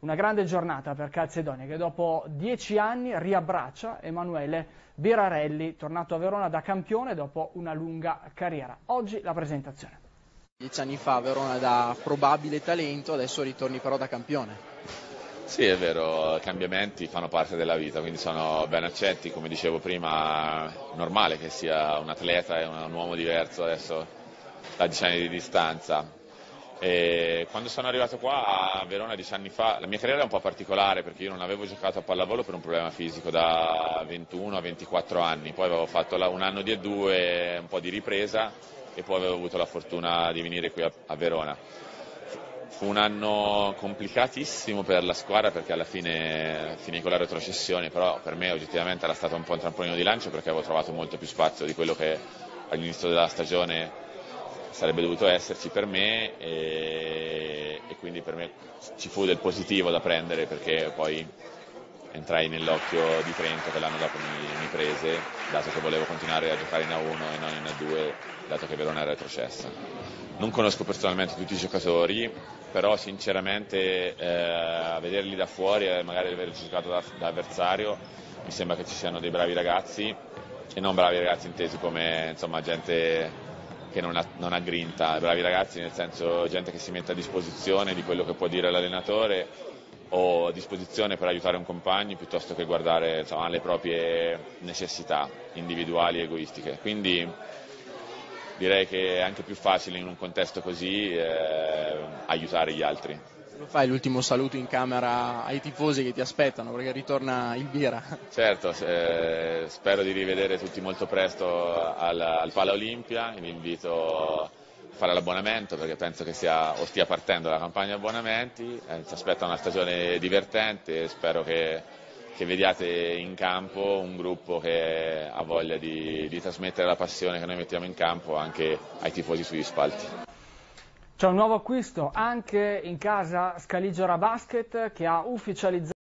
Una grande giornata per Calzedonia che dopo 10 anni riabbraccia Emanuele Birarelli, tornato a Verona da campione dopo una lunga carriera. Oggi la presentazione. 10 anni fa Verona da probabile talento, adesso ritorni però da campione. Sì, è vero, i cambiamenti fanno parte della vita, quindi sono ben accetti, come dicevo prima, è normale che sia un atleta e un uomo diverso adesso da 10 anni di distanza. E quando sono arrivato qua a Verona 10 anni fa, la mia carriera è un po' particolare perché io non avevo giocato a pallavolo per un problema fisico da 21 a 24 anni, poi avevo fatto un anno di E2, un po' di ripresa e poi avevo avuto la fortuna di venire qui a Verona. Fu un anno complicatissimo per la squadra perché alla fine finì con la retrocessione, però per me oggettivamente era stato un po' un trampolino di lancio perché avevo trovato molto più spazio di quello che all'inizio della stagione sarebbe dovuto esserci per me e quindi per me ci fu del positivo da prendere perché poi entrai nell'occhio di Trento che l'anno dopo mi prese, dato che volevo continuare a giocare in A1 e non in A2, dato che Verona era retrocessa. Non conosco personalmente tutti i giocatori, però sinceramente a vederli da fuori e magari aver giocato da avversario mi sembra che ci siano dei bravi ragazzi e non bravi ragazzi intesi come insomma gente che non ha grinta, bravi ragazzi nel senso gente che si mette a disposizione di quello che può dire l'allenatore o a disposizione per aiutare un compagno piuttosto che guardare insomma, alle proprie necessità individuali e egoistiche. Quindi direi che è anche più facile in un contesto così aiutare gli altri. Lo fai l'ultimo saluto in camera ai tifosi che ti aspettano perché ritorna il Bira? Certo, spero di rivedere tutti molto presto al Pala Olimpia, vi invito a fare l'abbonamento perché penso che stia partendo la campagna abbonamenti, ci aspetta una stagione divertente e spero che vediate in campo un gruppo che ha voglia di trasmettere la passione che noi mettiamo in campo anche ai tifosi sugli spalti. C'è un nuovo acquisto anche in casa Scaligiora Basket che ha ufficializzato